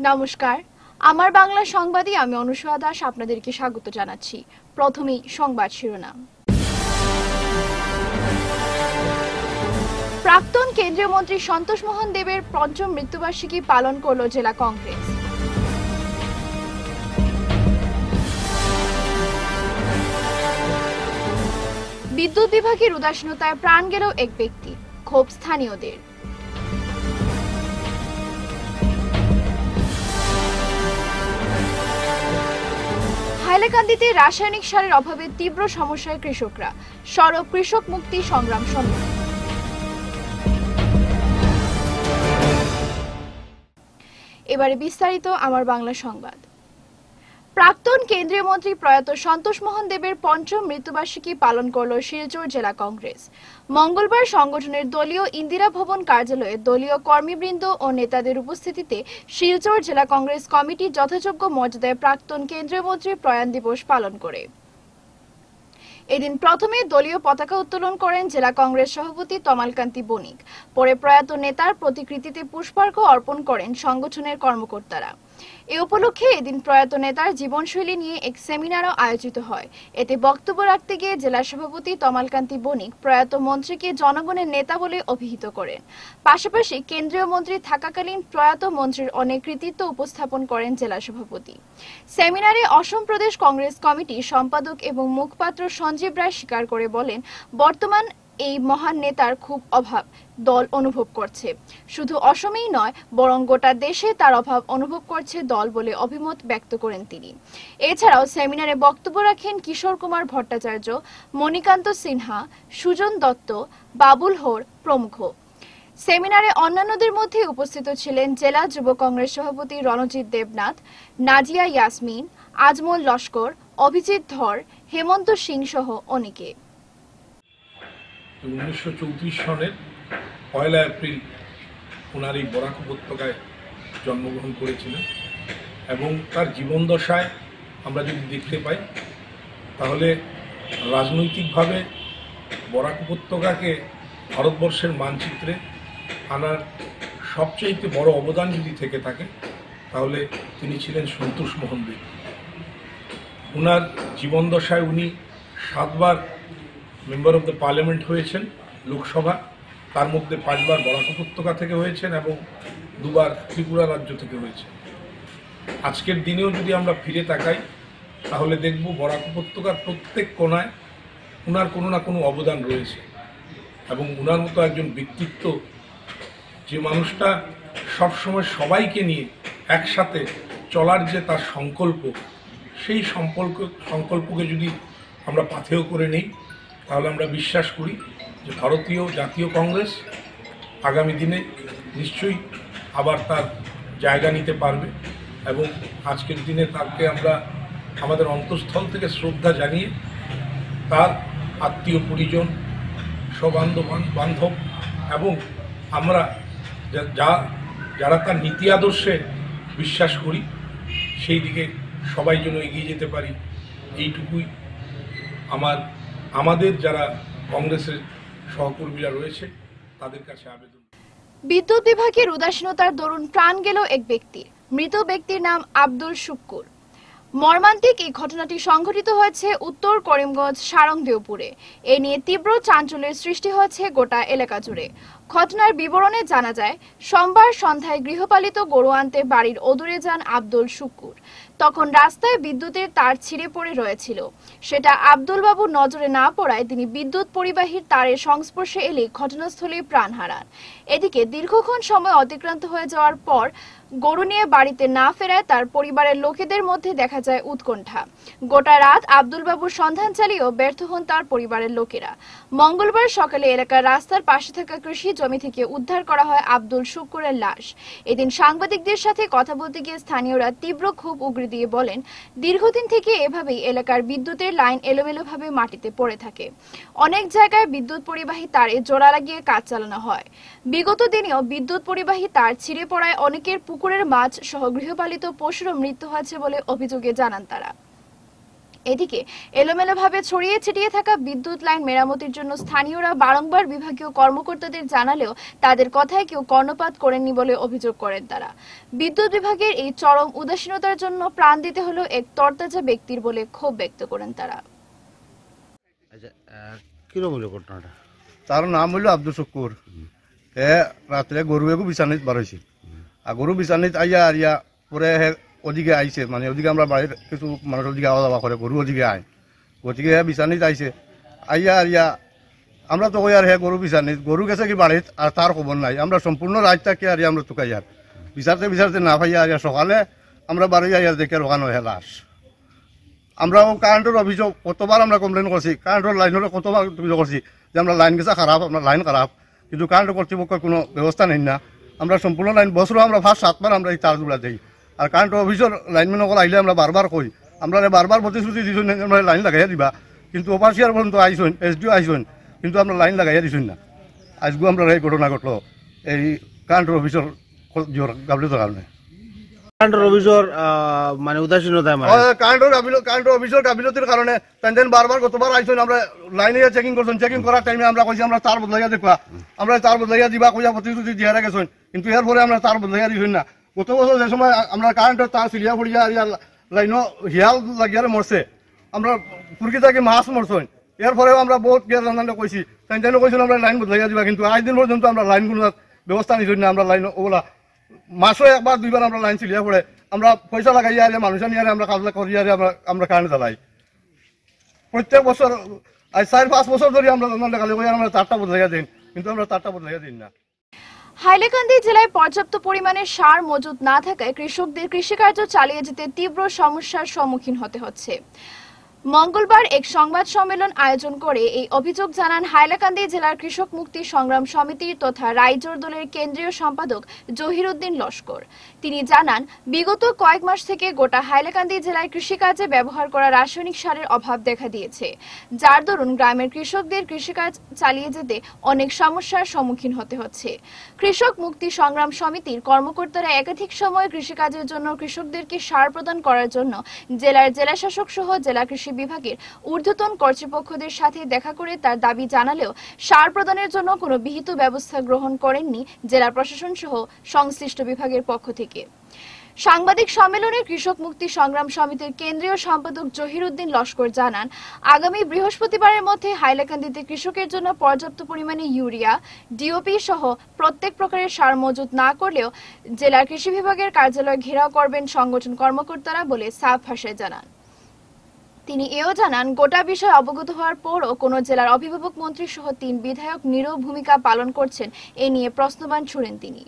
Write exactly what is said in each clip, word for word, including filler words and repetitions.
নমস্কার, আমার বাংলা সংবাদে আমি অনুসয়া দাস আপনাদেরকে স্বাগত জানাচ্ছি। প্রথমেই সংবাদ শিরোনাম। প্রাক্তন কেন্দ্রীয় মন্ত্রী সন্তোষ মোহন দেবের পঞ্চম মৃত্যুবার্ষিকী পালন করল জেলা কংগ্রেস। বিদ্যুৎ বিভাগের উদাসীনতায় প্রাণ গেল এক ব্যক্তি, ক্ষোভ স্থানীয়দের। হাইলাকান্দিতে রাসায়নিক সারের অভাবে তীব্র সমস্যায় কৃষকরা, সরব কৃষক মুক্তি সংগ্রাম সমিতি। এবারে বিস্তারিত আমার বাংলা সংবাদ। প্রাক্তন কেন্দ্রীয় মন্ত্রী প্রয়াত সন্তোষ মোহন দেবের পঞ্চম মৃত্যুবার্ষিকী পালন করল শিলচর জেলা কংগ্রেস। মঙ্গলবার সংগঠনের দলীয় ইন্দিরা ভবন কার্যালয়ে দলীয় কর্মীবৃন্দ ও নেতাদের উপস্থিতিতে শিলচর জেলা কংগ্রেস কমিটি যথাযোগ্য মর্যাদায় প্রাক্তন কেন্দ্রীয় মন্ত্রীর প্রয়াণ দিবস পালন করে। এদিন প্রথমে দলীয় পতাকা উত্তোলন করেন জেলা কংগ্রেস সভাপতি তমালকান্তি বণিক। পরে প্রয়াত নেতার প্রতিকৃতিতে পুষ্পার্ঘ্য অর্পণ করেন সংগঠনের কর্মকর্তারা। এ উপলক্ষে এদিন প্রয়াত নেতার জীবনশৈলী নিয়ে এক সেমিনারও আয়োজিত হয়। এতে বক্তব্য রাখতে গিয়ে জেলা সভাপতি তমালকান্তি বণিক প্রয়াত মন্ত্রীকে জনগণের নেতা বলে অভিহিত করেন। পাশাপাশি কেন্দ্রীয় মন্ত্রী থাকাকালীন প্রয়াত মন্ত্রীর অনেক কৃতিত্ব উপস্থাপন করেন জেলা সভাপতি। সেমিনারে অসম প্রদেশ কংগ্রেস কমিটি সম্পাদক এবং মুখপাত্র সঞ্জীব রায় স্বীকার করে বলেন, বর্তমান এই মহান নেতার খুব অভাব দল অনুভব করছে। শুধু অসমেই নয়, বরং গোটা দেশে তার অভাব অনুভব করছে দল বলে অভিমত ব্যক্ত করেন তিনি। এছাড়াও সেমিনারে বক্তব্য রাখেন কিশোর কুমার ভট্টাচার্য, মণিকান্ত সিনহা, সুজন দত্ত, বাবুল হোর প্রমুখ। সেমিনারে অন্যান্যদের মধ্যে উপস্থিত ছিলেন জেলা যুব কংগ্রেস সভাপতি রণজিৎ দেবনাথ, নাজিয়া ইয়াসমিন, আজমল লস্কর, অভিজিৎ ধর, হেমন্ত সিং সহ অনেকে। উনিশশো চৌত্রিশ সনের পয়লা এপ্রিল ওনার এই বরাক উপত্যকায় জন্মগ্রহণ করেছিলেন এবং তার জীবনদশায় আমরা যদি দেখতে পাই তাহলে রাজনৈতিকভাবে বরাক উপত্যকাকে ভারতবর্ষের মানচিত্রে আনার সবচেয়ে বড় অবদান যদি থেকে থাকে তাহলে তিনি ছিলেন সন্তোষ মোহন দেব। ওনার জীবনদশায় উনি সাতবার মেম্বার অফ দ্য পার্লামেন্ট হয়েছেন লোকসভা, তার মধ্যে পাঁচবার বরাক উপত্যকা থেকে হয়েছেন এবং দুবার ত্রিপুরা রাজ্য থেকে হয়েছে। আজকের দিনেও যদি আমরা ফিরে তাকাই তাহলে দেখব বরাক উপত্যকার প্রত্যেক কোণায় ওনার কোনো না কোনো অবদান রয়েছে এবং ওনার মতো একজন ব্যক্তিত্ব, যে মানুষটা সবসময় সবাইকে নিয়ে একসাথে চলার যে তার সংকল্প, সেই সম্পর্ক সংকল্পকে যদি আমরা পাথেয় করে নিই তাহলে আমরা বিশ্বাস করি যে ভারতীয় জাতীয় কংগ্রেস আগামী দিনে নিশ্চয়ই আবার তার জায়গা নিতে পারবে এবং আজকের দিনে তাকে আমরা আমাদের অন্তঃস্থল থেকে শ্রদ্ধা জানিয়ে তার আত্মীয় পরিজন, সবান্ধব বান্ধব এবং আমরা যা যারা তার নীতি আদর্শে বিশ্বাস করি সেই দিকে সবাই যেন এগিয়ে যেতে পারি, এইটুকুই আমার আমাদের যারা কংগ্রেসের সহকর্মীরা রয়েছে তাদের কাছে আবেদন। বিদ্যুৎ বিভাগের উদাসীনতার দরুন প্রাণ গেল এক ব্যক্তির। মৃত ব্যক্তির নাম আব্দুল শুক্কুর। মর্মান্তিক এই ঘটনাটি সংঘটিত হয়েছে উত্তর করিমগঞ্জ সারংদেওপুরে। এ নিয়ে তীব্র চাঞ্চল্যের সৃষ্টি হয়েছে গোটা এলাকা জুড়ে। ঘটনার বিবরণে জানা যায়, সোমবার সন্ধ্যায় গৃহপালিত গরু আনতে বাড়ির অদূরে যান আব্দুল শুক্কুর। তখন রাস্তায় বিদ্যুতের তার ছিঁড়ে পড়ে রয়েছিল। সেটা আব্দুল বাবুর নজরে না পড়ায় তিনি বিদ্যুৎ পরিবাহীর তারের সংস্পর্শে এলে ঘটনাস্থলে প্রাণ হারান। এদিকে দীর্ঘক্ষণ সময় অতিক্রান্ত হয়ে যাওয়ার পর গরু নিয়ে বাড়িতে না ফেরায় তার পরিবারের লোকেদের মধ্যে দেখা যায় উৎকণ্ঠা। গোটা রাত আব্দুল বাবুর সন্ধান চালিয়েও ব্যর্থ হন তার পরিবারের লোকেরা। মঙ্গলবার সকালে এলাকার রাস্তার পাশে থাকা কৃষি জমি থেকে উদ্ধার করা হয় আব্দুল শুক্কুরের লাশ। এদিন সাংবাদিকদের সাথে কথা বলতে গিয়ে স্থানীয়রা তীব্র ক্ষোভ উগরে দিয়ে বলেন, দীর্ঘদিন থেকে এভাবেই এলাকার বিদ্যুতের লাইন এলোমেলোভাবে মাটিতে পড়ে থাকে। অনেক জায়গায় বিদ্যুৎ পরিবাহী তারে জোড়া লাগিয়ে কাজ চালানো হয়। বিগত দিনেও বিদ্যুৎ পরিবাহী তার ছিঁড়ে পড়ায় অনেকের পুকুরের মাছ সহ গৃহপালিত পশুরও মৃত্যু হয়েছে বলে অভিযোগে জানান তারা। এদিকে এলোমেলোভাবে ছড়িয়ে ছিটিয়ে থাকা বিদ্যুৎ লাইন মেরামতির জন্য স্থানীয়রা বারংবার বিভাগীয় কর্মকর্তাদের জানালেও তাদের কথায় কেউ কর্ণপাত করেননি বলে অভিযোগ করেন তারা। বিদ্যুৎ বিভাগের এই চরম উদাসীনতার জন্য প্রাণ দিতে হলো এক তরতাজা ব্যক্তির বলে ক্ষোভ ব্যক্ত করেন তারা। তার নাম হইল আব্দুল শুকুর। হে রাত্রে গরু এগু বিছানিত বার হয়েছে, আর গরু বিছানিত আইয়া আরিয়া পরে হে ওদিকে আইছে, মানে ওদিকে আমরা বাড়ির কিছু মানুষ ওদিকে আওয়া যাওয়া করে, গরু ওদিকে আয়, ওদিকে হে বিছানিত আইছে আইয়া আরিয়া আমরা তো কই আর হে গরু বিছানিত, গরু গেছে কি বাড়িত আর তার খবর নাই। আমরা সম্পূর্ণ রাতটাকে আরিয়া আমরা তুকাই আর বিচারতে বিচারতে না পাইয়া আরিয়া সকালে আমরা বাড়ি আইয়া দেখে রোগানো হে লাশ। আমরাও কারেন্টের অভিযোগ কতবার আমরা কমপ্লেন করছি, কারেন্টের লাইনের কতবার অভিযোগ করছি যে আমরা লাইন গেছে খারাপ, আপনার লাইন খারাপ, কিন্তু কারেন্ট কর্তৃপক্ষের কোনো ব্যবস্থা নেই না। আমরা সম্পূর্ণ লাইন বছরও আমরা ফার্স্ট সাতবার আমরা এই তার জোড়া দিই, আর কারেন্টের অফিসের লাইনম্যানসকল আইলে আমরা বারবার কই, আমরা বারবার প্রতিশ্রুতি দিচ্ছেন আমরা লাইন লাগাইয়া দিবা, কিন্তু অপারেশিয়ার পর্যন্ত আইসেন, এস ডিও আইসেন, কিন্তু আমরা লাইন লাগাইয়া দিচ্ছেন না। আজকেও আমরা এই ঘটনা ঘটলো এই কারেন্টের অফিসের গাফলতির কারণে। কারেন্টের অফিসর মানে উদাসীনতা, কারেন্টের অফিসের গাফিলতির কারণে তাই বারবার গতবার আইসেন, আমরা লাইনে চেকিং করছেন, চেকিং করার টাইমে আমরা কইছি আমরা তার বদলাইয়া দেখবা, আমরা তার বদলাইয়া দিবা কইয়া প্রতিশ্রুতি দিয়ে গেছেন, কিন্তু এর পরে আমরা তার বদলাইয়া দিছেন না। গত বছর যে সময় আমরা কারেন্টের তার সিলিয়া পড়িয়া লাইনও হিয়াল লাগিয়ারে মরছে, আমরা ফুরকি থাকি মাছ মরছেন, এর পরেও আমরা বহুত গিয়ার রান্না কইছি, তাই জানো কইছেন আমরা লাইন বদলাইয়া দিবা, কিন্তু আজ দিন পর্যন্ত আমরা লাইন কোনো ব্যবস্থা নিছেন না। আমরা লাইন ওগুলা মাসও একবার দুইবার আমরা লাইন সিলিয়া পড়ে, আমরা পয়সা লাগাই আর মানুষ নিয়ে আমরা কাজ করি আর আমরা আমরা কারেন্ট চালাই। প্রত্যেক বছর আজ চার পাঁচ বছর ধরে আমরা লাগালে আমরা তারটা বদলাইয়া দিন, কিন্তু আমরা তারটা বদলাইয়া দিন না। হাইলাকান্দি জেলায় পর্যাপ্ত পরিমাণে সার মজুত না থাকায় কৃষকদের কৃষিকার্য চালিয়ে যেতে তীব্র সমস্যার সম্মুখীন হতে হচ্ছে। মঙ্গলবার এক সংবাদ সম্মেলন আয়োজন করে এই অভিযোগ জানান হাইলাকান্দি জেলার কৃষক মুক্তি সংগ্রাম সমিতির তথা রাইজোর দলের কেন্দ্রীয় সম্পাদক জহিরুদ্দিন লস্কর। তিনি জানান, বিগত কয়েক মাস থেকে গোটা হাইলাকান্দি জেলায় কৃষিকাজে ব্যবহার করা রাসায়নিক সারের অভাব দেখা দিয়েছে, যার দরুন গ্রামের কৃষকদের কৃষিকাজ চালিয়ে যেতে অনেক সমস্যার সম্মুখীন হতে হচ্ছে। কৃষক মুক্তি সংগ্রাম সমিতির কর্মকর্তারা একাধিক সময় কৃষিকাজের জন্য কৃষকদেরকে সার প্রদান করার জন্য জেলার জেলাশাসক সহ জেলা কৃষি বিভাগের ঊর্ধ্বতন কর্তৃপক্ষদের সাথে দেখা করে তার দাবি জানালেও সার প্রদানের জন্য কোনো বিহিত ব্যবস্থা গ্রহণ করেননি জেলা প্রশাসন সহ সংশ্লিষ্ট বিভাগের পক্ষ থেকে। সাংবাদিক সম্মেলনে কৃষক মুক্তি সংগ্রাম সমিতির কেন্দ্রীয় সম্পাদক জহিরুদ্দিন লস্কর জানান, আগামী বৃহস্পতিবারের মধ্যে হাইলাকান্দিতে কৃষকের জন্য পর্যাপ্ত পরিমাণে ইউরিয়া, ডিওপি সহ প্রত্যেক প্রকারের সার মজুত না করলেও জেলার কৃষি বিভাগের কার্যালয় ঘেরাও করবেন সংগঠন কর্মকর্তারা বলে সাফ ভাষায় জানান। তিনি এও জানান, গোটা বিষয় অবগত হওয়ার পরও কোনো জেলার অভিভাবক মন্ত্রী সহ তিন বিধায়ক নীরব ভূমিকা পালন করছেন, এ নিয়ে প্রশ্নবান ছুড়েন তিনি।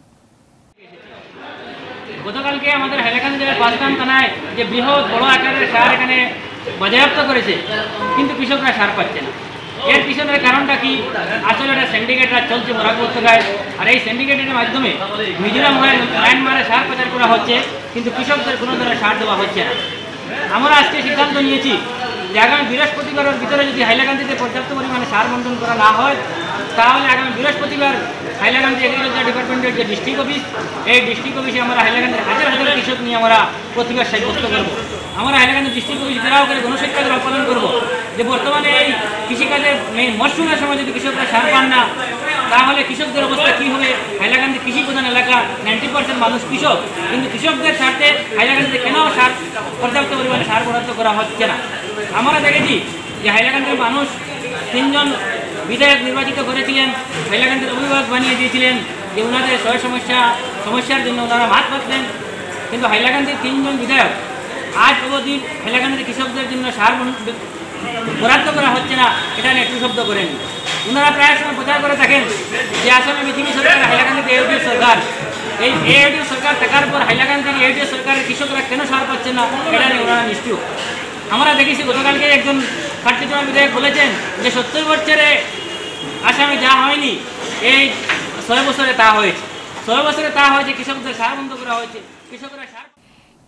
গতকালকে আমাদের হাইলাকান্দি জেলার পাঁচগ্রাম থানায় যে বৃহৎ বড় আকারের সার এখানে বাজেয়াপ্ত করেছে, কিন্তু কৃষকরা সার পাচ্ছে না। এর পিছনের কারণটা কি? আসলে এটা সিন্ডিকেটরা চলছে মোরাকবর্তকায়, আর এই সিন্ডিকেটের মাধ্যমে মিজোরাম হয়ে মায়ানমারে সার পাচার করা হচ্ছে, কিন্তু কৃষকদের কোনো ধরনের সার দেওয়া হচ্ছে না। আমরা আজকে সিদ্ধান্ত নিয়েছি যে আগামী বৃহস্পতিবারের ভিতরে যদি হাইলাকান্দিতে পর্যাপ্ত পরিমাণে সার বন্টন করা না হয়, তাহলে আগামী বৃহস্পতিবার হাইলাকান্দি এগ্রিকালচার ডিপার্টমেন্টের যে ডিস্ট্রিক্ট অফিস, এই ডিস্ট্রিক্ট অফিসে আমরা হাইলাকান্দির হাজার হাজার কৃষক নিয়ে আমরা প্রতিবাদ সাব্যস্ত করবো। আমরা হাইলাকান্দি ডিস্ট্রিক্ট অফিস ঘেরাও করে গণসত্যাগ্রহ পালন করবো যে বর্তমানে এই কৃষিকাজের মরশুমের সময় যদি কৃষকরা সার পান না, তাহলে কৃষকদের অবস্থা কী হবে। হাইলাকান্দি কৃষি প্রধান এলাকা, নাইনটি পার্সেন্ট মানুষ কৃষক, কিন্তু কৃষকদের স্বার্থে হাইলাকান্দিতে কেন সার পর্যাপ্ত পরিমাণে সার বরাদ্দ করা হচ্ছে না। আমরা দেখেছি যে হাইলাকান্দির মানুষ তিনজন বিধায়ক নির্বাচিত করেছিলেন, হাইলাকান্দির অভিভাবক বানিয়ে দিয়েছিলেন যে ওনাদের সয় সমস্যা সমস্যার জন্য ওনারা মাত পাতলেন, কিন্তু হাইলাকান্দির তিনজন বিধায়ক আজ অবধি হাইলাকান্দির কৃষকদের জন্য সার বরাদ্দ করা হচ্ছে না, এটা নিয়ে একটু শব্দ করেন। ওনারা প্রায় সময় প্রচার করে থাকেন যে আসামে বিজেপি সরকার, হাইলাকান্দিতে এউডিএফ সরকার, এই এউডিএফ সরকার থাকার পর হাইলাকান্দির এউডিএফ সরকারের কৃষকরা কেন সার পাচ্ছে না, এটা নিয়ে ওনারা নিশ্চুপ। আমরা দেখেছি গতকালকে একজন কার্যক্রম বিধায়ক বলেছেন যে সত্তর বছরে আসামে যা হয়নি এই ছয় বছরে তা হয়েছে, ছয় বছরে তা হয়েছে, কৃষকদের সার বন্ধ করা হয়েছে, কৃষকরা সার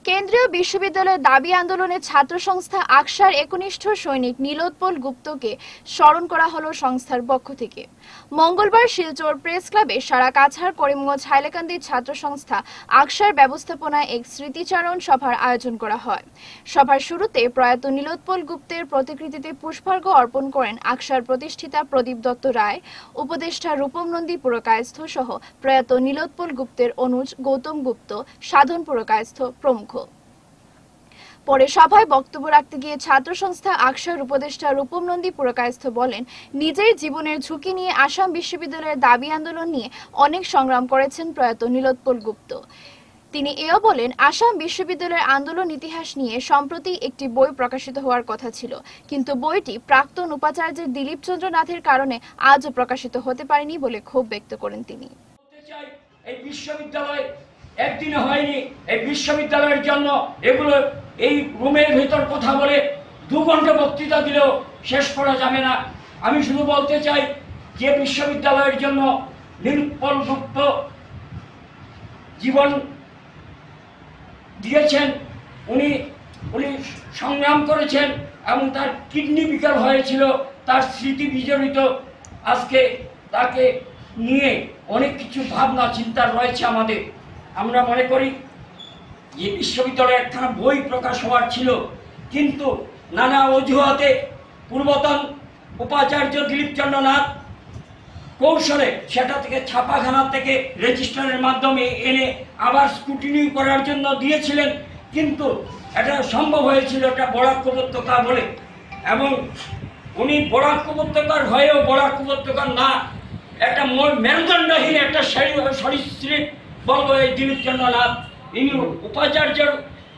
কেন্দ্রীয় বিশ্ববিদ্যালয়ের দাবি আন্দোলনে ছাত্র সংস্থা আকসার একনিষ্ঠ সৈনিক নীলোৎপল গুপ্তকে স্মরণ করা হলো সংস্থার পক্ষ থেকে। মঙ্গলবার শিলচর প্রেস ক্লাবে সারা কাছাড় করিমগঞ্জ হাইলাকান্দি ছাত্র সংস্থা আকসার ব্যবস্থাপনায় এক স্মৃতিচারণ সভার আয়োজন করা হয়। সভার শুরুতে প্রয়াত নীলোৎপল গুপ্তের প্রতিকৃতিতে পুষ্পার্ঘ অর্পণ করেন আকসার প্রতিষ্ঠাতা প্রদীপ দত্ত রায়, উপদেষ্টা রূপম নন্দী পুরকায়স্থ সহ প্রয়াত নীলোৎপল গুপ্তের অনুজ গৌতম গুপ্ত, সাধন পুরকায়স্থ প্রমুখ। পরে সভায় বক্তব্য রাখতে গিয়ে ছাত্র সংস্থা আকসার উপদেষ্টা রূপম নন্দী পুরকায়স্থ বলেন, নিজের জীবনের ঝুঁকি নিয়ে আসাম বিশ্ববিদ্যালয়ের দাবি আন্দোলন নিয়ে অনেক সংগ্রাম করেছেন প্রয়াত নীলোৎপল গুপ্ত। তিনি এও বলেন, আসাম বিশ্ববিদ্যালয়ের আন্দোলন ইতিহাস নিয়ে সম্প্রতি একটি বই প্রকাশিত হওয়ার কথা ছিল, কিন্তু বইটি প্রাক্তন উপাচার্যের দিলীপ চন্দ্র নাথের কারণে আজও প্রকাশিত হতে পারেনি বলে ক্ষোভ ব্যক্ত করেন তিনি। এই বিশ্ববিদ্যালয় একদিনে হয়নি, এই বিশ্ববিদ্যালয়ের জন্য এগুলো এই রুমের ভেতর কথা বলে দু ঘন্টা বক্তৃতা দিলেও শেষ করা যাবে না। আমি শুধু বলতে চাই যে বিশ্ববিদ্যালয়ের জন্য নীলোৎপল গুপ্ত জীবন দিয়েছেন, উনি উনি সংগ্রাম করেছেন এবং তার কিডনি বিকল হয়েছিল, তার স্মৃতি বিজড়িত। আজকে তাকে নিয়ে অনেক কিছু ভাবনা চিন্তা রয়েছে আমাদের। আমরা মনে করি যে বিশ্ববিদ্যালয়ে একখানা বই প্রকাশ হওয়ার ছিল, কিন্তু নানা অজুহাতে পূর্বতন উপাচার্য দিলীপ চন্দ্র নাথ কৌশলে সেটা থেকে ছাপাখানা থেকে রেজিস্ট্রারের মাধ্যমে এনে আবার স্ক্রুটিনি করার জন্য দিয়েছিলেন, কিন্তু এটা সম্ভব হয়েছিল এটা বরাক উপত্যকা বলে, এবং উনি বরাক উপত্যকার হয়েও বরাক উপত্যকার না, একটা মেরুদণ্ডহীন একটা সরীসৃপ বলবো এই দিলীপ চন্দ্র নাথ। ইনি উপাচার্যের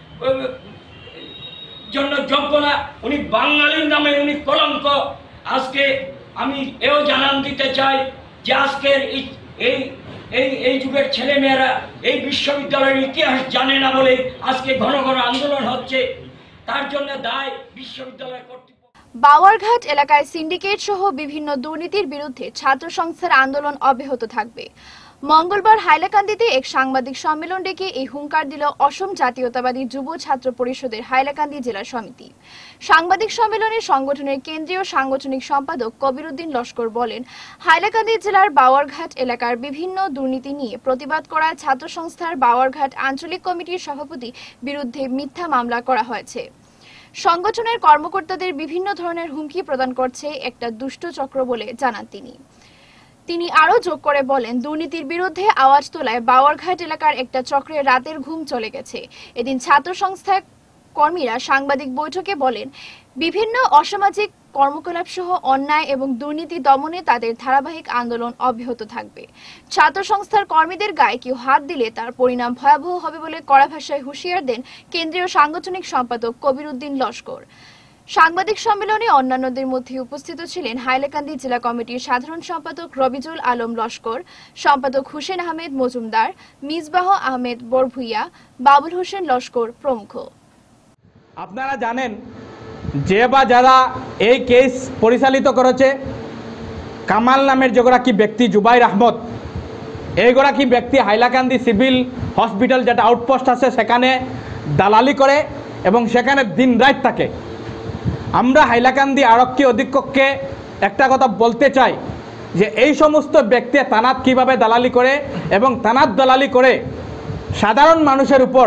জন্য যোগ্য না, উনি বাঙালির নামে উনি কলঙ্ক। আজকে আমি এও জানান দিতে চাই যে আজকের এই এই এই যুগের ছেলেমেয়েরা এই বিশ্ববিদ্যালয়ের ইতিহাস জানে না বলে আজকে ঘন ঘন আন্দোলন হচ্ছে, তার জন্য দায় বিশ্ববিদ্যালয় কর্তৃপক্ষ। বাওয়ারঘাট এলাকায় সিন্ডিকেট সহ বিভিন্ন দুর্নীতির বিরুদ্ধে ছাত্র সংস্থার আন্দোলন অব্যাহত থাকবে। মঙ্গলবার হাইলাকান্দিতে এক সাংবাদিক সম্মেলন ডেকে এই হুঙ্কার দিল অসম জাতীয়তাবাদী যুব ছাত্র পরিষদের হাইলাকান্দি জেলা সমিতি। সাংবাদিক সম্মেলনে সংগঠনের কেন্দ্রীয় সাংগঠনিক সম্পাদক কবিরউদ্দিন লস্কর বলেন, হাইলাকান্দি জেলার বাওয়ারঘাট এলাকার বিভিন্ন দুর্নীতি নিয়ে প্রতিবাদ করায় ছাত্র সংস্থার বাওয়ারঘাট আঞ্চলিক কমিটির সভাপতি বিরুদ্ধে মিথ্যা মামলা করা হয়েছে। সংগঠনের কর্মকর্তাদের বিভিন্ন ধরনের হুমকি প্রদান করছে একটা দুষ্ট চক্র বলে জানান তিনি। তিনি আরো যোগ করে বলেন, দুর্নীতির বিরুদ্ধে আওয়াজ তোলায় বাওয়ারঘাট এলাকার একটা চক্রের রাতের ঘুম চলে গেছে। এদিন ছাত্র সংস্থার কর্মীরা সাংবাদিক বৈঠকে বলেন, বিভিন্ন অসামাজিক কর্মকলাপ সহ অন্যায় এবং দুর্নীতি দমনে তাদের ধারাবাহিক আন্দোলন অব্যাহত থাকবে। ছাত্র সংস্থার কর্মীদের গায়ে কেউ হাত দিলে তার পরিণাম ভয়াবহ হবে বলে কড়া ভাষায় হুঁশিয়ার দেন কেন্দ্রীয় সাংগঠনিক সম্পাদক কবিরউদ্দিন লস্কর। সাংবাদিক সম্মেলনে অন্যান্যদের মধ্যে উপস্থিত ছিলেন হাইলাকান্দি জেলা কমিটির সাধারণ সম্পাদক রবিজুল আলম লস্কর, সম্পাদক হুসেন আহমেদ মজুমদার, মিসবাহ আহমেদ বরভুইয়া, বাবুল হোসেন লস্কর প্রমুখ। আপনারা জানেন যে বা যারা এই কেস পরিচালিত করেছে, কামাল নামের যেগৰাকী ব্যক্তি জুবাইর আহমদ, এইগৰাকী ব্যক্তি হাইলাকান্দি সিভিল হসপিটাল যেটা আউটপোস্ট আছে সেখানে দালালি করে এবং সেখানে দিন রাত থাকে। আমরা হাইলাকান্দি আরক্ষী অধীক্ষককে একটা কথা বলতে চাই যে এই সমস্ত ব্যক্তি থানাত কীভাবে দালালি করে এবং থানাত দালালি করে সাধারণ মানুষের উপর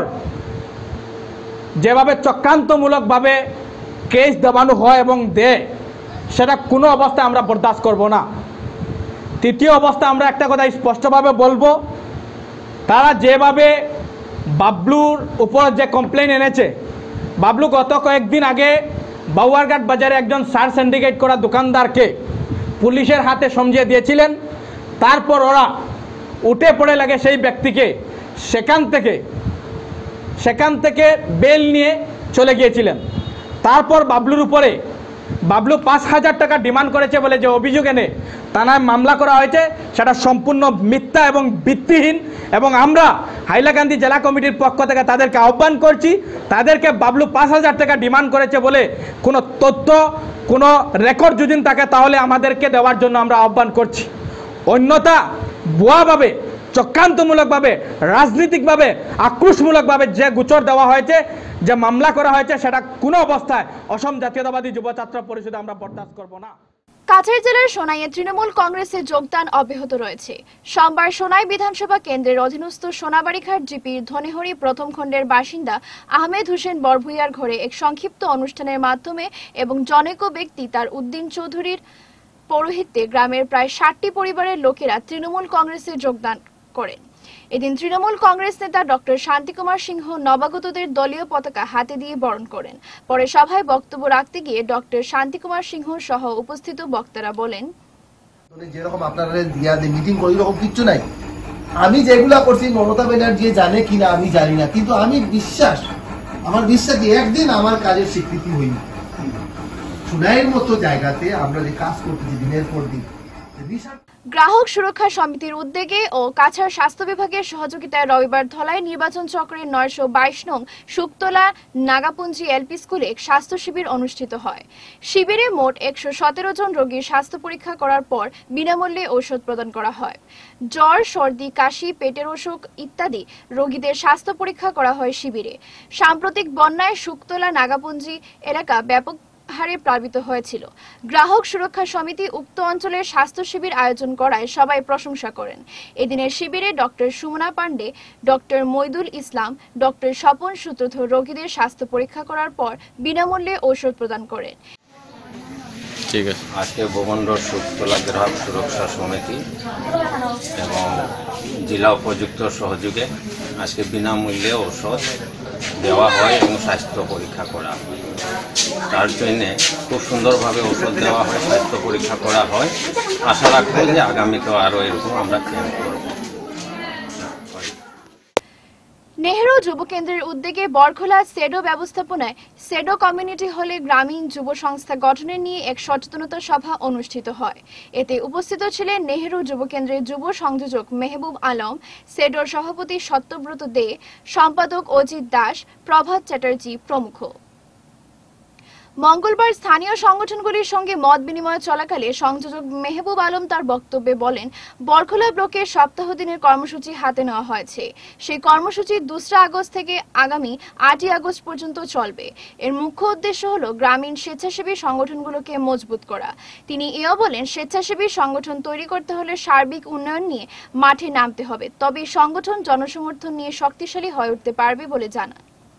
যেভাবে চক্রান্তমূলকভাবে কেস দেওয়ানো হয় এবং দেয়, সেটা কোনো অবস্থায় আমরা বরদাস্ত করব না। তৃতীয় অবস্থা আমরা একটা কথা স্পষ্টভাবে বলবো, তারা যেভাবে বাবলুর উপর যে কমপ্লেন এনেছে, বাবলু গত কয়েকদিন আগে বাওয়ারঘাট বাজারে একজন সার সিন্ডিকেট করা দোকানদারকে পুলিশের হাতে সমঝিয়ে দিয়েছিলেন। তারপর ওরা উঠে পড়ে লাগে সেই ব্যক্তিকে সেখান থেকে সেখান থেকে বেল নিয়ে চলে গিয়েছিলেন। তারপর বাবলুর উপরে বাবলু পাঁচ হাজার টাকা ডিমান্ড করেছে বলে যে অভিযোগ এনে থানায় মামলা করা হয়েছে, সেটা সম্পূর্ণ মিথ্যা এবং ভিত্তিহীন। এবং আমরা হাইলাকান্দি জেলা কমিটির পক্ষ থেকে তাদেরকে আহ্বান করছি, তাদেরকে বাবলু পাঁচ হাজার টাকা ডিমান্ড করেছে বলে কোনো তথ্য কোনো রেকর্ড যদি থাকে তাহলে আমাদেরকে দেওয়ার জন্য আমরা আহ্বান করছি। অন্যথা ভুয়াভাবে চক্রান্তমূলকভাবে রাজনৈতিকভাবে আক্রোশমূলকভাবে যে গোচর দেওয়া হয়েছে, যে মামলা করা হয়েছে, সেটা কোনো অবস্থায় অসম জাতীয়তাবাদী যুব ছাত্র পরিষদে আমরা বরদাস্ত করব না। কাছাড় জেলার সোনাইয়ে তৃণমূল কংগ্রেসে যোগদান অব্যাহত রয়েছে। সোমবার সোনাই বিধানসভা কেন্দ্রের অধীনস্থ সোনাবাড়িঘাট জিপির ধনেহরি প্রথম খণ্ডের বাসিন্দা আহমেদ হোসেন বরভুইয়ার ঘরে এক সংক্ষিপ্ত অনুষ্ঠানের মাধ্যমে এবং জনৈক ব্যক্তি তার উদ্দিন চৌধুরীর পৌরোহিত্যে গ্রামের প্রায় ষাটটি পরিবারের লোকেরা তৃণমূল কংগ্রেসে যোগদান করেন। এদিন তৃণমূল কংগ্রেস নেতা ডক্টর শান্তিকুমার সিংহ নবাগতদের দলীয় পতাকা হাতে দিয়ে বরণ করেন। পরে সভায় বক্তব্য রাখতে গিয়ে ডক্টর শান্তিকুমার সিংহ সহ উপস্থিত বক্তারা বলেন, যেরকম আপনারা দিয়া মিটিং করি রকম কিচ্ছু নাই। আমি যেগুলা করছি মমতা ব্যানার্জি জানে কিনা আমি জানি না, কিন্তু আমি বিশ্বাস আমার বিশ্বাস একদিন আমার কাজের স্বীকৃতি হইনি। সোনাইয়ের মতো জায়গাতে আমরা যে কাজ করতেছি দিনের পর দিন, গ্রাহক সুরক্ষা সমিতির উদ্যোগে ও কাছাড় স্বাস্থ্য বিভাগের সহযোগিতায় রবিবার ধলাই নির্বাচন চক্রের নয়শো বাইশ নং শুকতলা নাগাপুঞ্জি এলপি স্কুলে এক স্বাস্থ্য শিবির অনুষ্ঠিত হয়। শিবিরে মোট একশো সতেরো জন রোগীর স্বাস্থ্য পরীক্ষা করার পর বিনামূল্যে ঔষধ প্রদান করা হয়। জ্বর, সর্দি, কাশি, পেটের অসুখ ইত্যাদি রোগীদের স্বাস্থ্য পরীক্ষা করা হয় শিবিরে। সাম্প্রতিক বন্যায় শুকতলা নাগাপুঞ্জি এলাকা ব্যাপক হারে প্লাবিত হয়েছিল। গ্রাহক সুরক্ষা সমিতি উক্ত অঞ্চলের স্বাস্থ্য শিবির আয়োজন করায় সবাই প্রশংসা করেন। এদিনের শিবিরে doctor Sumana Pandey, doctor Moidul Islam, doctor Swapan Sutradhar রোগীদের স্বাস্থ্য পরীক্ষা করার পর বিনামূল্যে ঔষধ প্রদান করেন। ঠিক আছে। আজকে ভূখণ্ড শুকতলা গ্রাহক সুরক্ষা সমিতি এবং জেলা উপযুক্ত সহযোগে আজকে বিনামূল্যে ঔষধ দেওয়া হয় এবং স্বাস্থ্য পরীক্ষা করা হয়। তার জন্যে খুব সুন্দরভাবে ওষুধ দেওয়া হয়, স্বাস্থ্য পরীক্ষা করা হয়। আশা রাখবো যে আগামীতেও আরও এরকম আমরা ক্যাম্প করব। নেহেরু যুব কেন্দ্রের উদ্যোগে বরখোলা সেডো ব্যবস্থাপনায় সেডো কমিউনিটি হলে গ্রামীণ যুব সংস্থা গঠনের নিয়ে এক সচেতনতা সভা অনুষ্ঠিত হয়। এতে উপস্থিত ছিলেন নেহেরু যুব কেন্দ্রের যুব সংযোজক মেহবুব আলম, সেডোর সভাপতি সত্যব্রত দে, সম্পাদক অজিত দাস, প্রভাত চ্যাটার্জি প্রমুখ। মঙ্গলবার স্থানীয় সংগঠনগুলির সঙ্গে মত বিনিময় চলাকালে সংযোজক মেহবুব আলম তার বক্তব্যে বলেন, বরখোলা ব্লকের সপ্তাহ দিনের কর্মসূচি হাতে নেওয়া হয়েছে। সেই কর্মসূচি দোসরা আগস্ট থেকে আগামী আটই আগস্ট পর্যন্ত চলবে। এর মুখ্য উদ্দেশ্য হল গ্রামীণ স্বেচ্ছাসেবী সংগঠনগুলোকে মজবুত করা। তিনি এও বলেন, স্বেচ্ছাসেবী সংগঠন তৈরি করতে হলে সার্বিক উন্নয়ন নিয়ে মাঠে নামতে হবে, তবে সংগঠন জনসমর্থন নিয়ে শক্তিশালী হয়ে উঠতে পারবে বলে জানান।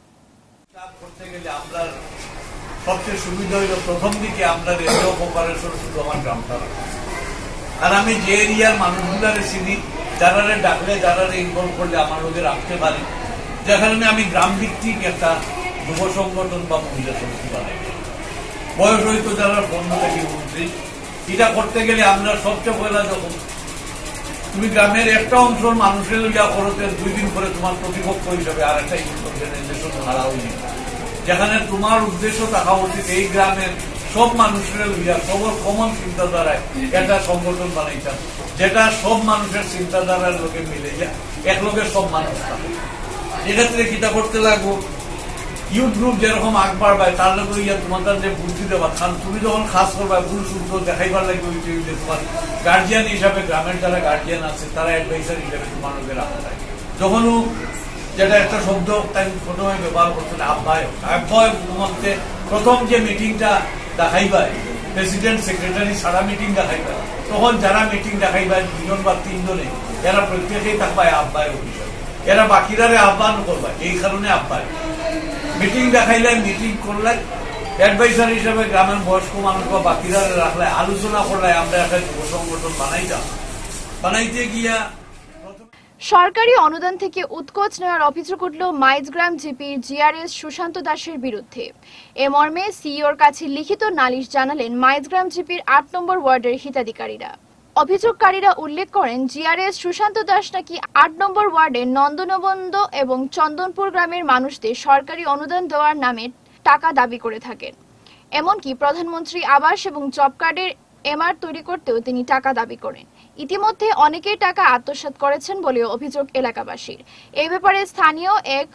সবচেয়ে সুবিধা হইল প্রথম দিকে আমরা রেডিও অপারেশন শুধু আমার গ্রামটা, আর আমি যে এরিয়ার মানুষগুলারে চিনি, যারা ডাকলে যারা ইনভলভ করলে আমার লোকে রাখতে পারি, যার কারণে আমি গ্রাম ভিত্তিক একটা যুব সংগঠন বা মহিলা সমিতি বানাই। বয়স হয়তো যারা পনেরো থেকে উনত্রিশ, এটা করতে গেলে আমরা সবচেয়ে পয়লা যখন তুমি গ্রামের একটা অংশের মানুষের লইয়া করতে দুই দিন পরে তোমার প্রতিপক্ষ হিসাবে আর একটা অর্গানাইজেশন হারা হয়নি, যেখানে তোমার উদ্দেশ্য থাকা উচিত এই গ্রামের সব মানুষের লইয়া সবর কমন চিন্তাধারায় একটা সংগঠন বানাইতাম, যেটা সব মানুষের চিন্তাধারার লোকে মিলে যায়, এক লোকের সব মানুষ থাকে। এক্ষেত্রে কিতা করতে লাগবো, ইউথ গ্রুপ যেরকম আগ বাড়বায় তার লোক ইয়া তোমাদের যে বুদ্ধি দেবা, কারণ তুমি যখন খাস করবা ভুল শুদ্ধ দেখাইবার লাগবে, তোমার গার্জিয়ান হিসাবে গ্রামের যারা গার্জিয়ান আছে তারা অ্যাডভাইসার হিসাবে তোমার লোকের রাখা যায়। যখনও যেটা একটা শব্দ তাই প্রথমে ব্যবহার করছেন আহ্বায়ক, আহ্বায়ক মধ্যে প্রথম যে মিটিংটা দেখাইবায় প্রেসিডেন্ট সেক্রেটারি সারা মিটিং দেখাইবা, তখন যারা মিটিং দেখাইবায় দুজন বা তিনজনে এরা প্রত্যেকেই থাকবায় আহ্বায়ক হিসাবে, এরা বাকিরারে আহ্বান করবা। এই কারণে আহ্বায়ক মিটিং দেখাইলে, মিটিং করলে অ্যাডভাইসার হিসাবে গ্রামের বয়স্ক মানুষ বা বাকিরারে রাখলে, আলোচনা করলে আমরা একটা যুব সংগঠন বানাইতাম। বানাইতে গিয়া সরকারি অনুদান থেকে উৎকোচ নেওয়ার অভিযোগ উঠল মাইজগ্রাম জিপির জিআরএস সুশান্ত দাসের বিরুদ্ধে। এ মর্মে সিইওর কাছে লিখিত নালিশ জানালেন মাইজগ্রাম জিপির আট নম্বর ওয়ার্ডের হিতাধিকারীরা। অভিযোগকারীরা উল্লেখ করেন, জিআরএস সুশান্ত দাস নাকি আট নম্বর ওয়ার্ডের নন্দনবন্দ এবং চন্দনপুর গ্রামের মানুষদের সরকারি অনুদান দেওয়ার নামে টাকা দাবি করে থাকেন। এমনকি প্রধানমন্ত্রী আবাস এবং জব কার্ডের এমআর তৈরি করতেও তিনি টাকা দাবি করেন। ইতিমধ্যে অনেকেই টাকা আত্মসাৎ করেছেন বলেও অভিযোগ এলাকাবাসীর। এই ব্যাপারে স্থানীয় এক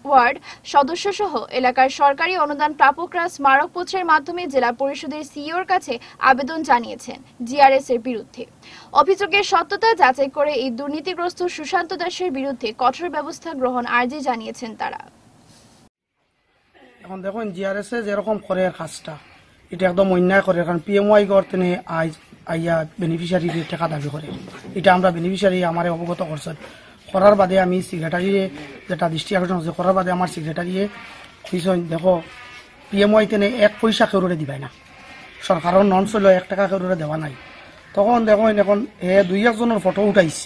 ওয়ার্ড সদস্য সহ এলাকার সরকারি অনুদান প্রাপকরা স্মারকপত্রের মাধ্যমে জেলা পরিষদের সিইওর কাছে আবেদন জানিয়েছেন জিআরএস এর বিরুদ্ধে। অভিযোগের সত্যতা যাচাই করে এই দুর্নীতিগ্রস্ত সুশান্ত দাসের বিরুদ্ধে কঠোর ব্যবস্থা গ্রহণ আর্জি জানিয়েছেন তারা। এখন দেখুন জিআরএস এ যেরকম করে কাজটা এটা একদম অন্যায় করে, কারণ পিএমওয়াই গড়তেনে আই আইয়া বেনিফিশিয়ারির টাকা দাবি করে। এটা আমরা বেনিফিশিয়ারি আমার অবগত করছেন করার বাদে আমি সেক্রেটারিয়ে যেটা দৃষ্টি আকর্ষণ হচ্ছে করার বাদে আমার সেক্রেটারিয়ে কইছেন দেখো পিএমওয়াই তেনে এক পয়সা কেউরে দিবাই না, সরকারের নন চল এক টাকা কেউরে দেওয়া নাই। তখন দেখুন এখন এ দুই একজনের ফটো উঠাইছে,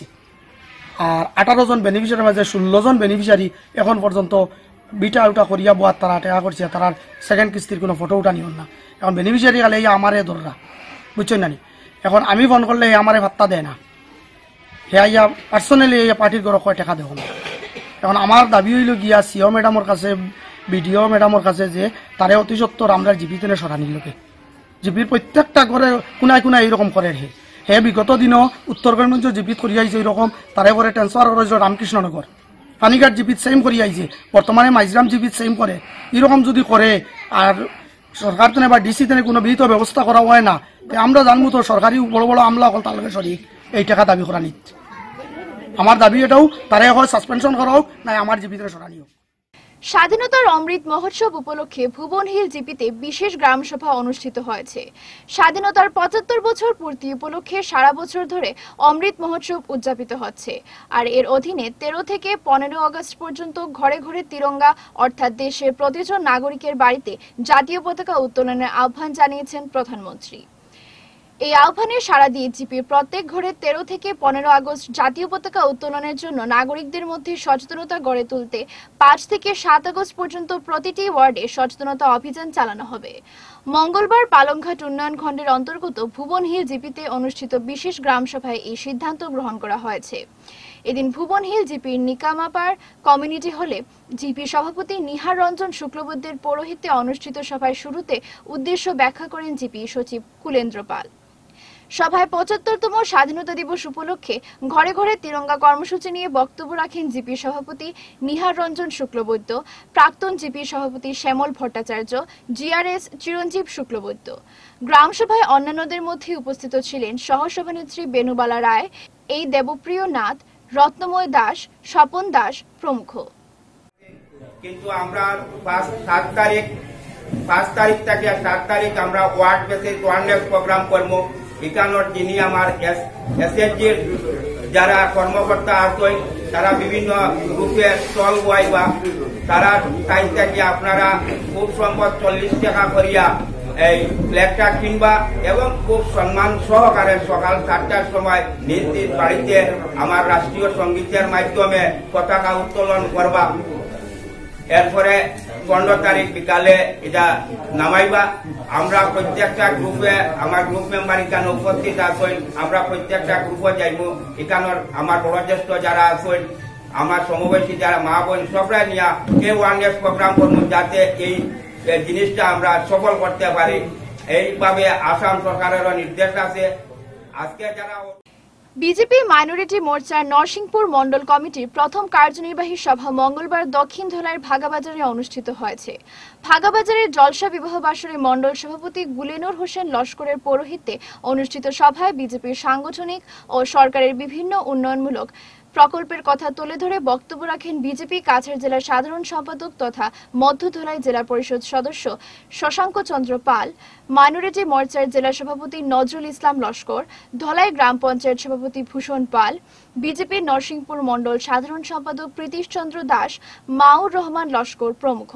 আর আঠারো জন বেনিফিশিয়ারির মাঝে ষোলো জন বেনিফিশিয়ারি এখন পর্যন্ত বিটা উটা করিয়া বোয়ার তারা টাকা করছে, তার সেকেন্ড কিস্তির কোনো ফটো উঠা নিও না। এখন বেনিফিশিয়ারি গেলে এই আমারে ধররা বুঝছেন না, এখন আমি ফোন করলে এই আমারে ভাত্তা দেয় না, হ্যাঁ ইয়া পার্সোনালি এই পার্টির ঘর কয় টাকা দেব না। এখন আমার দাবি হইল গিয়া সিও ম্যাডামের কাছে বিডিও ম্যাডামের কাছে যে তারে অতি সত্তর আমরা জিপি তেনে সরানির লোকে জিপির প্রত্যেকটা ঘরে কোনায় কোনায় এইরকম করে হে হে বিগত দিনও উত্তরগঞ্জ জিপিত করি আইছে এইরকম তারে করে ট্রান্সফার করেছিল রামকৃষ্ণনগর, পানিঘাট জিপিত সেম করি আইছে, বর্তমানে মাইজরাম জিপিত সেম করে। এরকম যদি করে আর সরকার তেনে বা ডিসি তেনে কোনো বিহিত ব্যবস্থা করা হয় না, আমরা জানবো তো সরকারি বড় বড় আমলা হল তার লগে সরিয়ে এই টাকা দাবি করা নিত। আমার দাবি এটাও তারা হয় সাসপেনশন করা হোক না আমার জিপিতে সরানি হোক। স্বাধীনতার অমৃত মহোৎসব উপলক্ষে ভুবনহিল জিপিতে বিশেষ গ্রাম সভা অনুষ্ঠিত হয়েছে। স্বাধীনতার পঁচাত্তর বছর পূর্তি উপলক্ষে সারা বছর ধরে অমৃত মহোৎসব উদযাপিত হচ্ছে, আর এর অধীনে তেরো থেকে পনেরো আগস্ট পর্যন্ত ঘরে ঘরে তিরঙ্গা অর্থাৎ দেশের প্রতিজন নাগরিকের বাড়িতে জাতীয় পতাকা উত্তোলনের আহ্বান জানিয়েছেন প্রধানমন্ত্রী। এই আহ্বানে সাড়া দিয়ে জিপির প্রত্যেক ঘরে তেরো থেকে পনেরো আগস্ট জাতীয় পতাকা উত্তোলনের জন্য নাগরিকদের মধ্যে সচেতনতা গড়ে তুলতে পাঁচ থেকে সাত আগস্ট পর্যন্ত প্রতিটি ওয়ার্ডে সচেতনতা অভিযান চালানো হবে। মঙ্গলবার পালংঘাট উন্নয়ন খণ্ডের অন্তর্গত ভুবনহিল জিপিতে অনুষ্ঠিত বিশেষ গ্রাম সভায় এই সিদ্ধান্ত গ্রহণ করা হয়েছে। এদিন ভুবনহিল জিপির নিকামাপার কমিউনিটি হলে জিপি সভাপতি নিহার রঞ্জন শুক্লবৈদ্যের পৌরোহিত্যে অনুষ্ঠিত সভায় শুরুতে উদ্দেশ্য ব্যাখ্যা করেন জিপি সচিব কুলেন্দ্র পাল। সভায় পঁচাত্তরতম স্বাধীনতা দিবস উপলক্ষে ঘরে ঘরে তিরঙ্গা কর্মসূচি নিয়ে বক্তব্য রাখেন জিপি সভাপতি নিহার রঞ্জন শুক্লবৈদ্য, প্রাক্তন জিপি সভাপতি শ্যামল ভট্টাচার্য, জিআরএস চিরঞ্জীব শুক্লবৈদ্য। গ্রাম সভায় অন্যান্যদের মধ্যে উপস্থিত ছিলেন সহসভানেত্রী বেনুবালা রায়, এই দেবপ্রিয় নাথ, রত্নময় দাস, স্বপন দাস প্রমুখ। কিন্তু আমরা সাত তারিখ পাঁচ তারিখ থেকে সাত তারিখ আমরা ওয়ার্ড বেসিস ওয়ারনেস প্রোগ্রাম করবো। এখানোর যিনি আমার এসএসজির যারা কর্মকর্তা আছেন তারা বিভিন্ন গ্রুপের স্টল বয়াইবা, তারা সাইড থেকে আপনারা খুব সম্ভব চল্লিশ টাকা করিয়া এই ফ্ল্যাগটা কিনবা এবং খুব সম্মান সহকারে সকাল সাতটার সময় নিজ নিজ বাড়িতে আমার রাষ্ট্রীয় সঙ্গীতের মাধ্যমে পতাকা উত্তোলন করবা। এরপরে পনেরো তারিখ বিকালে এটা নামাইবা। আমরা প্রত্যেকটা গ্রুপে আমার গ্রুপ মেম্বার এখানে উপস্থিত আছেন, আমরা প্রত্যেকটা গ্রুপে যাইব। এখানের আমার বয়োজ্যেষ্ঠ যারা আছেন, আমার সমবয়সী যারা মা বোন সবরা নিয়ে এই ওয়ারনেস প্রোগ্রাম করবো যাতে এই জিনিসটা আমরা সফল করতে পারি। এইভাবে আসাম সরকারেরও নির্দেশ আছে। আজকে যারা বিজেপি মাইনরিটি মোর্চার নরসিংপুর মন্ডল কমিটির প্রথম কার্যনির্বাহী সভা মঙ্গলবার দক্ষিণ ধলাইয়ের ভাগাবাজারে অনুষ্ঠিত হয়েছে। ভাগাবাজারের জলসা বিবাহ বাসরে মন্ডল সভাপতি গুলেনুর হোসেন লস্করের পৌরোহিত্যে অনুষ্ঠিত সভায় বিজেপির সাংগঠনিক ও সরকারের বিভিন্ন উন্নয়নমূলক প্রকল্পের কথা তুলে ধরে বক্তব্য রাখেন বিজেপি কাছাড় জেলার সাধারণ সম্পাদক তথা মধ্য ধলাই জেলা পরিষদ সদস্য শশাঙ্ক চন্দ্র পাল, মাইনরিটি মোর্চার জেলা সভাপতি নজরুল ইসলাম লস্কর, ধলাই গ্রাম পঞ্চায়েত সভাপতি ভূষণ পাল, বিজেপির নরসিংপুর মন্ডল সাধারণ সম্পাদক প্রীতিশ চন্দ্র দাস, মাউর রহমান লস্কর প্রমুখ।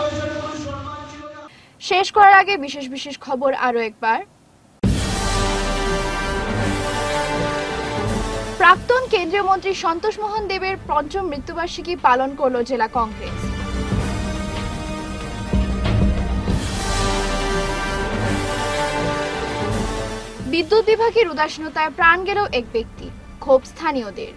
শেষ করার আগে বিশেষ বিশেষ খবর আরো একবার। প্রাক্তন কেন্দ্রীয় মন্ত্রী সন্তোষ মোহন দেবের পঞ্চম মৃত্যুবার্ষিকী পালন করল জেলা কংগ্রেস। বিদ্যুৎ বিভাগের উদাসীনতায় প্রাণ গেল এক ব্যক্তি, ক্ষোভ স্থানীয়দের।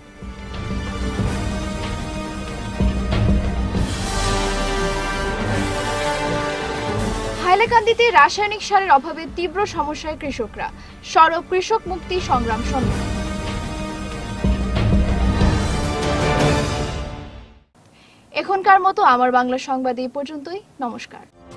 হাইলাকান্দিতে রাসায়নিক সারের অভাবে তীব্র সমস্যায় কৃষকরা, সরব কৃষক মুক্তি সংগ্রাম সমিতি। এখনকার মতো আমার বাংলা সংবাদ এই পর্যন্তই। নমস্কার।